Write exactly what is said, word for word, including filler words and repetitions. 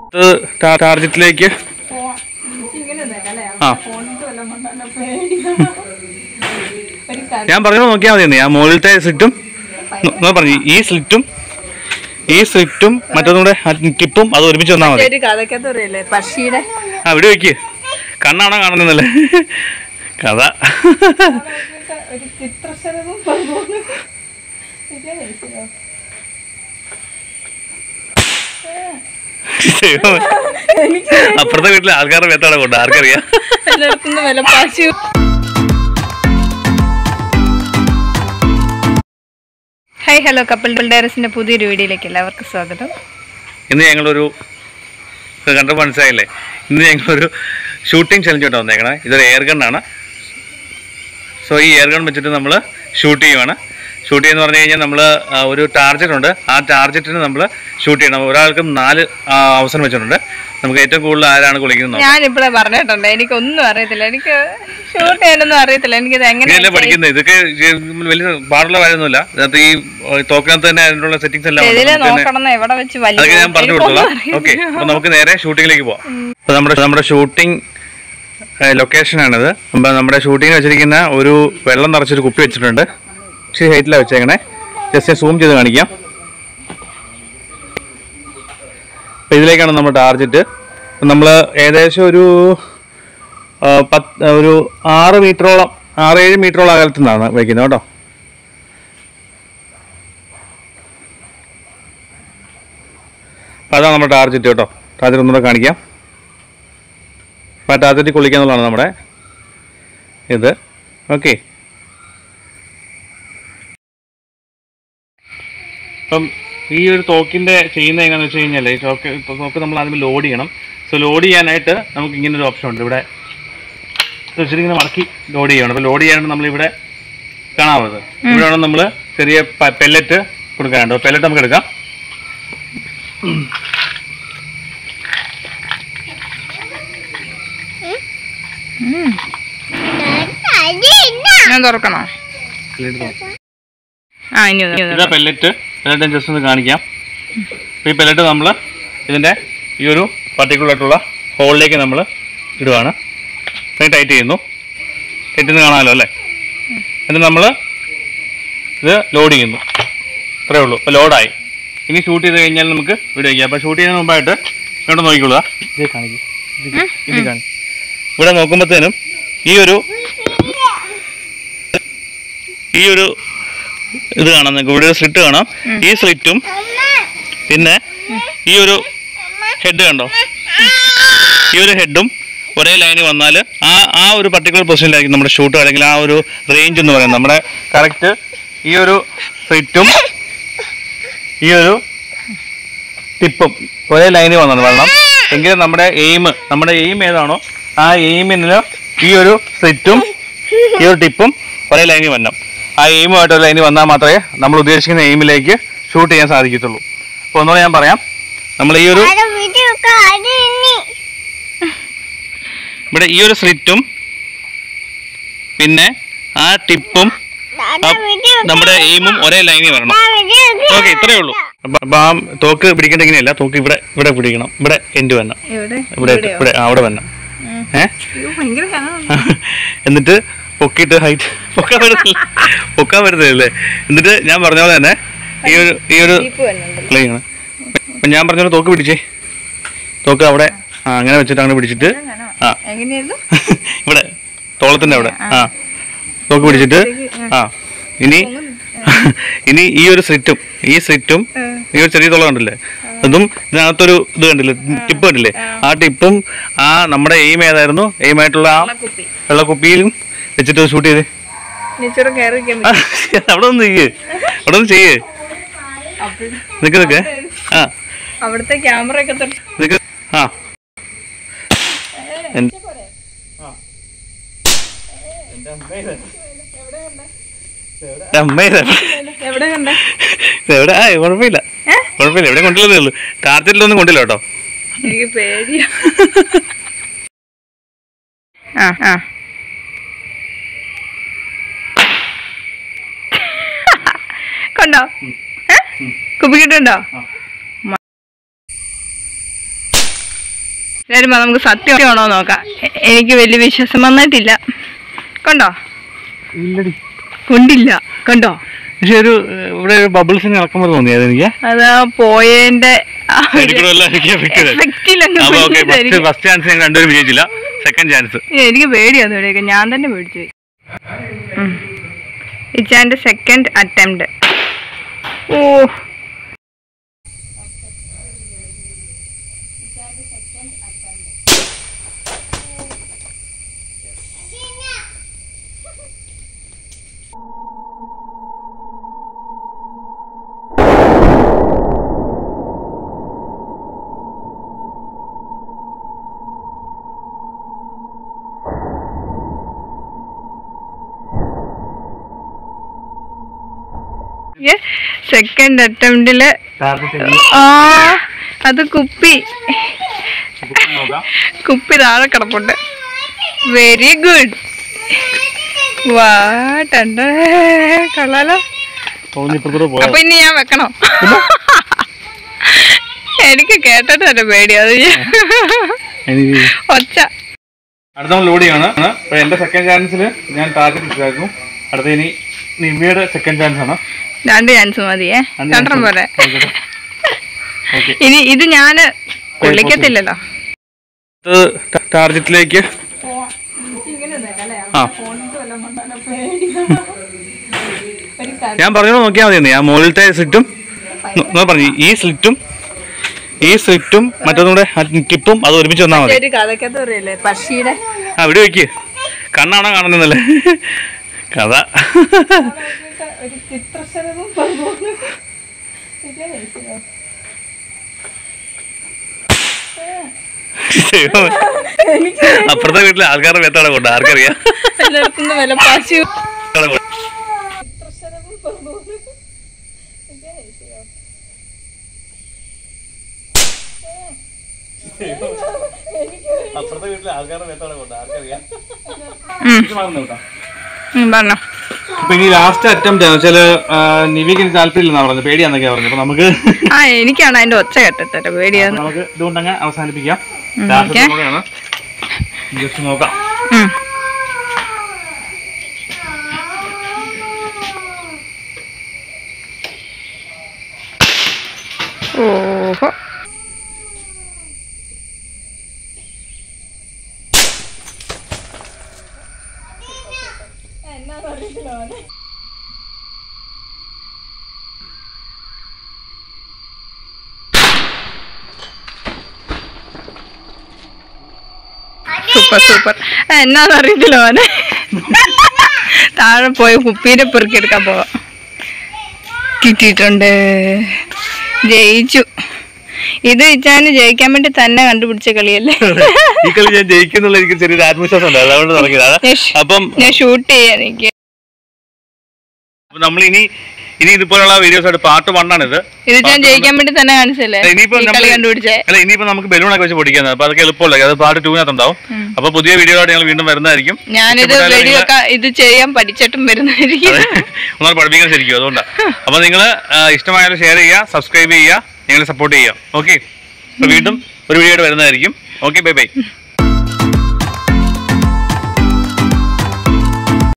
ടാർജറ്റിലേക്ക് ആ ഞാൻ പറഞ്ഞു നോക്കിയാൽ മതി. ഞാൻ മുകളിലത്തെ സ്ലിറ്റും പറഞ്ഞു ഈ സ്ലിറ്റും ഈ സ്ലിറ്റും മറ്റൊന്നുകൂടെ ടിപ്പും അത് ഒരുമിച്ച് വന്നാൽ മതി. ആ ഇവിടെ വെക്ക്. കണ്ണാണോ കാണുന്നല്ലേ കഥ. അപ്പുറത്തെ വീട്ടിലെ ആൾക്കാരുടെ മേത്താണ് കൊണ്ട് ആർക്കറിയാം. ഹായ് ഹലോ കപ്പിൾ ഡയറീസിന്റെ പുതിയൊരു വീഡിയോയിലേക്ക് എല്ലാവർക്കും സ്വാഗതം. ഇന്ന് ഞങ്ങളൊരു കണ്ടു മനസ്സിലായില്ലേ, ഇന്ന് ഞങ്ങളൊരു ഷൂട്ടിംഗ് ചലഞ്ച് കേട്ടോ വന്നേക്കണേ. ഇതൊരു എയർ ഗണ്ണാണ്. സോ ഈ എയർ ഗൺ വെച്ചിട്ട് നമ്മൾ ഷൂട്ട് ചെയ്യുവാണ്. ഷൂട്ട് ചെയ്യുന്ന പറഞ്ഞു കഴിഞ്ഞാൽ നമ്മൾ ഒരു ടാർജറ്റ് ഉണ്ട്. ആ ടാർജറ്റിന് നമ്മൾ ഷൂട്ട് ചെയ്യണം. ഒരാൾക്കും നാല് അവസരം വെച്ചിട്ടുണ്ട്. നമുക്ക് ഏറ്റവും കൂടുതൽ ആരാണ് കുളിക്കുന്നത്. ഞാനിപ്പോഴേ പറഞ്ഞിട്ടുണ്ട്, എനിക്കൊന്നും അറിയത്തില്ല, എനിക്ക് ഷൂട്ട് ചെയ്യാനൊന്നും അറിയത്തില്ല. എനിക്കിത് എങ്ങനെയല്ലേ പഠിക്കുന്നത്. ഇതൊക്കെ വലിയ പാടുള്ള കാര്യമൊന്നുമില്ല. അതിനകത്ത് ഈ തോക്കിനകത്ത് തന്നെ അതിനുള്ള സെറ്റിംഗ്സ് എല്ലാം അതൊക്കെ ഞാൻ പറഞ്ഞു കൊടുത്തോളാം. ഓക്കെ, അപ്പൊ നമുക്ക് നേരെ ഷൂട്ടിങ്ങിലേക്ക് പോവാം. അപ്പൊ നമ്മുടെ നമ്മുടെ ഷൂട്ടിംഗ് ലൊക്കേഷനാണിത്. അപ്പം നമ്മുടെ ഷൂട്ടിങ് വെച്ചിരിക്കുന്ന ഒരു വെള്ളം നിറച്ചൊരു കുപ്പി വെച്ചിട്ടുണ്ട്. ഇച്ചിരി ഹൈറ്റിലാണ് വെച്ചേക്കണേ. ജസ്റ്റ് സൂം ചെയ്ത് കാണിക്കാം. അപ്പം ഇതിലേക്കാണ് നമ്മുടെ ടാർജറ്റ്. നമ്മൾ ഏകദേശം ഒരു പത്ത് ഒരു ആറ് മീറ്ററോളം ആറേഴ് മീറ്ററോളം അകലത്തു നിന്നാണ് വയ്ക്കുന്നത് കേട്ടോ. അപ്പം അതാണ് നമ്മുടെ ടാർജറ്റ് കേട്ടോ. ടാർജറ്റ് ഒന്നുകൂടെ കാണിക്കാം. അപ്പം ആ ടാർജറ്റ് കൊള്ളിക്കുക എന്നുള്ളതാണ് നമ്മുടെ ഇത്. ഓക്കെ, അപ്പം ഈ ഒരു തോക്കിൻ്റെ ചെയ്യുന്നത് എങ്ങനെയാണെന്ന് വെച്ച് കഴിഞ്ഞാൽ ഈ തോക്ക് തോക്ക് നമ്മൾ ആദ്യം ലോഡ് ചെയ്യണം. സോ ലോഡ് ചെയ്യാനായിട്ട് നമുക്ക് ഇങ്ങനെ ഒരു ഓപ്ഷൻ ഉണ്ട്. ഇവിടെ വെച്ചിട്ട് ഇങ്ങനെ മടക്കി ലോഡ് ചെയ്യണം. അപ്പോൾ ലോഡ് ചെയ്യാനായിട്ട് നമ്മളിവിടെ കാണാവുന്നത് ഇവിടെ വേണം നമ്മൾ ചെറിയ പെല്ലറ്റ് കൊടുക്കാനുണ്ട്. പെല്ലറ്റ് നമുക്ക് എടുക്കാം. തുറക്കണോ? ഇതാ പെല്ലറ്റ്. പെല്ലറ്റ് ജസ്റ്റ് ഒന്ന് കാണിക്കാം. അപ്പോൾ ഈ പെല്ലറ്റ് നമ്മൾ ഇതിൻ്റെ ഈ ഒരു പർട്ടിക്കുലർ ആയിട്ടുള്ള ഹോളിലേക്ക് നമ്മൾ ഇടുവാണ്. ടൈറ്റ് ചെയ്യുന്നു. ടൈറ്റ് ചെയ്ത് കാണാമല്ലോ അല്ലേ. എന്നിട്ട് നമ്മൾ ഇത് ലോഡ് ചെയ്യുന്നു. അത്രേ ഉള്ളൂ. അപ്പോൾ ലോഡായി. ഇനി ഷൂട്ട് ചെയ്ത് കഴിഞ്ഞാൽ നമുക്ക് വീഡിയോ വയ്ക്കാം. അപ്പോൾ ഷൂട്ട് ചെയ്യുന്നതിന് മുമ്പായിട്ട് ഇങ്ങോട്ട് നോക്കിക്കൊള്ളുക. ഇത് കാണിക്കും ഇത് കാണി ഇവിടെ നോക്കുമ്പോഴത്തേനും ഈ ഒരു ഈ ഒരു ഇത് കാണാം. നിങ്ങൾക്ക് ഇവിടെ ഒരു സ്ലിറ്റ് കാണാം. ഈ സ്ലിറ്റും പിന്നെ ഈ ഒരു ഹെഡ് കണ്ടോ, ഈ ഒരു ഹെഡും ഒരേ ലൈനിൽ വന്നാൽ ആ ആ ഒരു പർട്ടിക്കുലർ പൊസിഷനിലായിരിക്കും നമ്മുടെ ഷൂട്ട്, അല്ലെങ്കിൽ ആ ഒരു റേഞ്ച് എന്ന് പറയുന്നത്. നമ്മുടെ കറക്റ്റ് ഈ ഒരു സ്ലിറ്റും ഈ ഒരു ടിപ്പും ഒരേ ലൈനിൽ വന്നത് വരണം. എങ്കിലും നമ്മുടെ എയിം നമ്മുടെ എയിം ഏതാണോ ആ എയിമിന് ഈ ഒരു സ്ലിറ്റും ഈ ഒരു ടിപ്പും ഒരേ ലൈനിൽ വരണം. ആ എയിമുമായിട്ടൊരു ലൈനിൽ വന്നാൽ മാത്രമേ നമ്മൾ ഉദ്ദേശിക്കുന്ന എയിമിലേക്ക് ഷൂട്ട് ചെയ്യാൻ സാധിക്കത്തുള്ളൂ. അപ്പോൾ ഒന്നുകൂടെ ഞാൻ പറയാം. നമ്മൾ ഈ ഒരു ഇവിടെ ഈ ഒരു സ്ലിറ്റും പിന്നെ ആ ടിപ്പും നമ്മുടെ എയിമും ഒരേ ലൈനിൽ വരണം. ഓക്കെ, ഇത്രയേ ഉള്ളൂ. അപ്പം ആ തോക്ക് പിടിക്കേണ്ട ഇങ്ങനെയല്ല. തോക്ക് ഇവിടെ ഇവിടെ പിടിക്കണം. ഇവിടെ എൻഡ് വരണം. ഇവിടെ ഇവിടെ അവിടെ വരണം. ഏ എന്നിട്ട് പൊക്കിയിട്ട് ഹൈറ്റ് പൊക്കാൻ പറ്റത്തില്ല പൊക്കാൻ പറ്റത്തില്ലേ. എന്നിട്ട് ഞാൻ പറഞ്ഞ പോലെ തന്നെ ഈ ഒരു ഈ ഒരു ചെയ്യണം. അപ്പം ഞാൻ പറഞ്ഞ പോലെ തോക്ക് പിടിച്ചേ. തോക്ക് അവിടെ ആ അങ്ങനെ വെച്ചിട്ട് അങ്ങനെ പിടിച്ചിട്ട് ആ ഇവിടെ തോളത്തിൻ്റെ അവിടെ ആ തോക്ക് പിടിച്ചിട്ട് ആ ഇനി ഇനി ഈ ഒരു സ്ലിറ്റും ഈ സ്ലിറ്റും ഈ ഒരു ചെറിയ തോളം കണ്ടില്ലേ, അതും ഇതിനകത്തൊരു ഇത് കണ്ടില്ലേ, ടിപ്പ് കണ്ടില്ലേ, ആ ടിപ്പും ആ നമ്മുടെ എയിം ഏതായിരുന്നു എയിമായിട്ടുള്ള ആ വെള്ളക്കുപ്പിയിലും വെച്ചിട്ട് ഷൂട്ട് ചെയ്ത് അവിടെ ഒന്ന് ചെയ്യേ അവിടെ ഒന്ന് ചെയ്യേ നിക്ക് നിക്ക് ആ അവിടുത്തെ ക്യാമറ ഒക്കെ ആ എവിടെ ആ കുഴപ്പമില്ല കുഴപ്പമില്ല എവിടെ കൊണ്ടുള്ളതേ ഉള്ളൂ. ടാർജറ്റിലൊന്നും കൊണ്ടില്ല കേട്ടോ. എനിക്ക് പേടിയാ. ആ ആ കണ്ടോ കുപ്പിക്കിട്ടുണ്ടോ? എല്ലാവരും നമുക്ക് സത്യമാണോ നോക്കാം. എനിക്ക് വലിയ വിശ്വാസം വന്നിട്ടില്ല. കണ്ടോ? കൊണ്ടില്ല. കണ്ടോ? പക്ഷെ ഒരു ഇവിടെ ബബിൾസിന് ഇളക്കുമ്പോൾ തോന്നിയത് എനിക്ക്. അതാ പോയതിന്റെ ഫസ്റ്റ് ചാൻസ് ഞാൻ രണ്ടുപേരും വിജയിച്ചില്ല. സെക്കൻഡ് ചാൻസ് എനിക്ക് പേടിയാന്ന് ഇവിടെയൊക്കെ. ഞാൻ തന്നെ പേടിച്ചു പോയി. ഇച്ചാന്റെ സെക്കൻഡ് അറ്റംപ്റ്റ്. ഓ സെക്കൻഡ് അറ്റംപ്റ്റില് ആ അത് കുപ്പി കുപ്പി താഴെ കിടപ്പുണ്ട്. Very good. വാ ടണ്ട കൊള്ളാലോ. അപ്പൊ ഇനി ഞാൻ വെക്കണോ? എനിക്ക് കേട്ടിട്ട് തന്നെ പേടിയത് ഒച്ച. അടുത്ത നമ്മൾ ലോഡ് ചെയ്യാണ്. എന്റെ സെക്കൻഡ് ചാൻസിൽ ഞാൻ ടാർഗറ്റ് ഇട്ടായിരുന്നു. അടുത്ത ഇനി നിമ്മിയുടെ സെക്കൻഡ് ചാൻസ് ആണ്. രണ്ട് ചാൻസ് മതിയേ, രണ്ടെണ്ണം പോലെ. ഇനി ഇത് ഞാന് കൊള്ളിക്കത്തില്ലല്ലോ. ടാർഗറ്റിലേക്ക് ഞാൻ പറഞ്ഞോളൂ, നോക്കിയാൽ മതി. ഞാൻ മുകളിലത്തെ സ്ലിറ്റും പറഞ്ഞു, ഈ സ്ലിറ്റും ഈ സ്ലിറ്റും മറ്റൊന്നുകൂടെ ടിപ്പും അത് ഒരുമിച്ച് വന്നാൽ മതി. ആ ഇവിടെ വയ്ക്ക്. കണ്ണാണോ കാണുന്നല്ലേ കഥ. അപ്പുറത്തെ വീട്ടിലെ ആൾക്കാരുടെ മേത്താണ് കൊണ്ട് ആർക്കറിയാം. അപ്പുറത്തെ വീട്ടിലെ ആൾക്കാരുടെ മേത്താണ് കൊണ്ട് ആർക്കറിയാം. പറഞ്ഞോ. അപ്പൊ ഇനി ലാസ്റ്റ് അറ്റംപ്റ്റ് വെച്ചാല് നിവിക്ക് താല്പര്യമില്ലെന്നാ പറഞ്ഞത്, പേടിയാന്നൊക്കെയാ പറഞ്ഞത്. അപ്പൊ നമുക്ക് ആ എനിക്കാണ് അതിന്റെ ഒച്ച കേട്ടിട്ട് പേടിയാന്ന്. നമുക്ക് ഇതുകൊണ്ടങ്ങ് അവസാനിപ്പിക്കാം. ജസ്റ്റ് നോക്കാം. ഓഹോ സൂപ്പർ സൂപ്പർ. എന്നാന്ന് അറിയത്തില്ല മോനെ. താഴെ പോയി കുപ്പീനെ പെറുക്കിയെടുക്കാൻ പോവാം. കിട്ടിയിട്ടുണ്ട്. ജയിച്ചു. ഇത് ഇച്ചാന് ജയിക്കാൻ വേണ്ടി തന്നെ കണ്ടുപിടിച്ച കളിയല്ലേ. ഈ കളി ഞാൻ ജയിക്കുന്നുള്ള എനിക്ക് ചെറിയൊരു ആത്മവിശ്വാസം ഉണ്ട്, അതുകൊണ്ട് തുടങ്ങിയതാണ്. അപ്പം ഞാൻ ഷൂട്ട് ചെയ്യാൻ എനിക്ക് നമ്മൾ ഇനി ഇനി ഇതുപോലുള്ള വീഡിയോസ് ആയിട്ട് പാർട്ട് വൺ ആണ് ഇത്. ഇത് ഞാൻ ജയിക്കാൻ വേണ്ടി തന്നെ കാണിച്ചല്ലേ കണ്ടുപിടിച്ചേ. അല്ല ഇനിയിപ്പോ നമുക്ക് ബലൂണൊക്കെ വെച്ച് പൊടിക്കുന്നത്, അപ്പൊ അതൊക്കെ എളുപ്പമല്ല. അത് പാർട്ട് ടൂവിനകത്ത് ഉണ്ടാവും. അപ്പൊ പുതിയ വീഡിയോ ആയിട്ട് ഞങ്ങൾ വീണ്ടും വരുന്നതായിരിക്കും. ഞാനിത് വീഡിയോ ഇത് ചെയ്യാൻ പഠിച്ചിട്ടും വരുന്നതായിരിക്കും. ഒന്നാമത് പഠിപ്പിക്കാൻ ശരിക്കും, അതുകൊണ്ടാണ്. അപ്പൊ നിങ്ങൾ ഇഷ്ടമായാലും ഷെയർ ചെയ്യുക, സബ്സ്ക്രൈബ് ചെയ്യുക, ഞങ്ങളെ സപ്പോർട്ട് ചെയ്യുക. ഓക്കെ, അപ്പൊ വീണ്ടും ഒരു വീഡിയോ ആയിട്ട് വരുന്നതായിരിക്കും. Okay, bye by.